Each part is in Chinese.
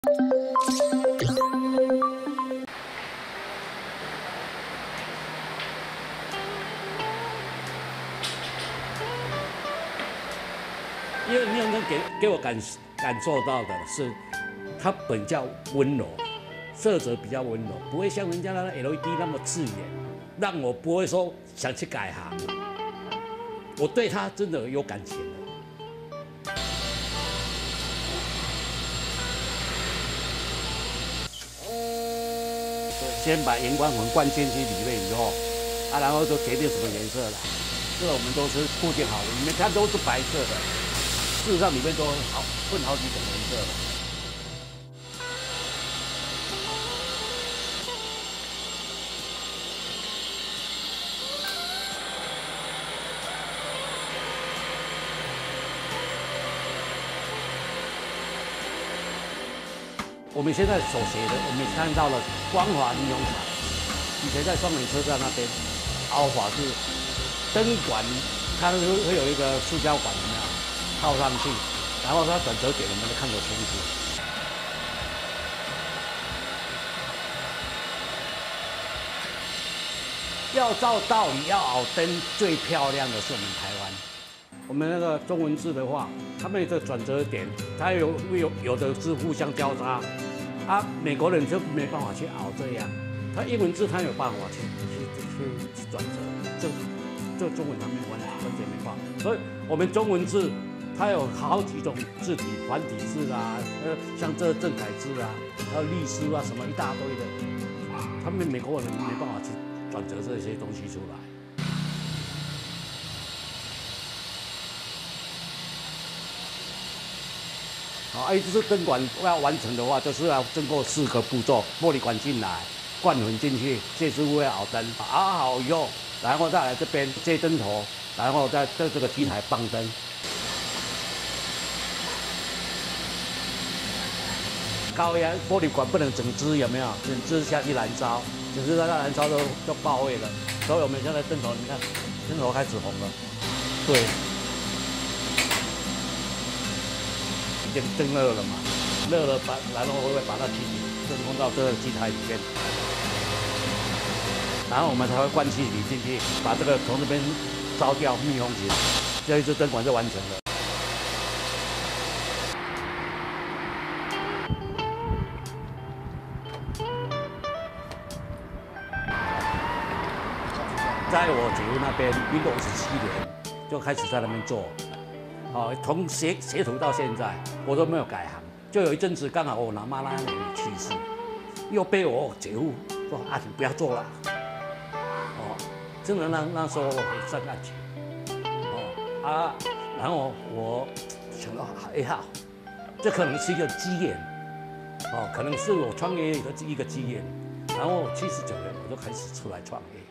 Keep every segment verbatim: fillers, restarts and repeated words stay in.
因为霓虹灯给给我感感受到的是，它本较温柔，色泽比较温柔，不会像人家那个 L E D 那么刺眼，让我不会说想去改行。我对它真的有感情了。先把荧光粉灌进去里面以后，啊，然后就决定什么颜色了。这个我们都是固定好的，你们看都是白色的。 事实上里面都好混好几种颜色了。我们现在所学的，我们看到了光华霓虹厂，以前在双连车站那边，凹法是灯管，它会会有一个塑胶管，有没有？ 套上去，然后它转折点我们都看得清楚。要照道理要熬灯，最漂亮的是我们台湾。我们那个中文字的话，他们的转折点，它有有有的是互相交叉，啊，美国人就没办法去熬这样。他英文字他有办法去去去去转折，这这中文他们完完全没办法。所以我们中文字。 它有好几种字体，繁体字啊，呃，像这正楷字啊，还有隶书啊，什么一大堆的，他们美国人没办法去转折这些东西出来。好，哎，这是灯管要完成的话，就是要经过四个步骤：玻璃管进来，灌粉进去，这是为熬灯，熬好以后，然后再来这边接灯头，然后再在这个机台放灯。 高压玻璃管不能整支，有没有？整支下去燃烧，整支它燃烧都就爆位了。所以我们现在灯头，你看，灯头开始红了，对，已经蒸热了嘛，热了把，然后会把它气体真空到这个机台里面，然后我们才会灌气体进去，把这个从这边烧掉密封起来，这一支灯管就完成了。 在我姐夫那边，民国五十七年就开始在那边做，哦，从学学徒到现在，我都没有改行。就有一阵子刚好我老妈那年去世，又被我姐夫说啊，你不要做了，哦，真的那那时候我很伤感情，哦啊，然后我想到还好，这可能是一个机缘，哦，可能是我创业的一个机缘，然后七十九年我就开始出来创业。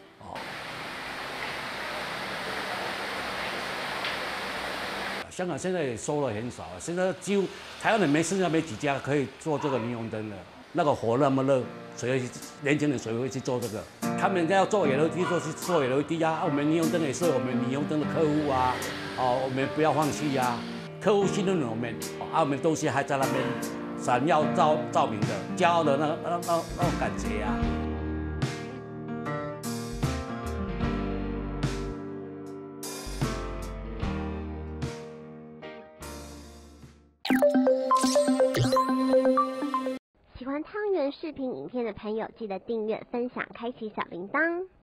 香港现在也收了很少，现在几乎台湾人没剩下没几家可以做这个霓虹灯了。那个火那么热，谁会去年轻人谁会去做这个？他们要做 L E D 就去做 L E D 啊，我们霓虹灯也是我们霓虹灯的客户啊，哦，我们不要放弃呀、啊，客户信任我们，啊，我们东西还在那边闪耀照照明的，骄傲的那那那那种感觉呀、啊。 喜欢汤圆视频影片的朋友，记得订阅、分享、开启小铃铛。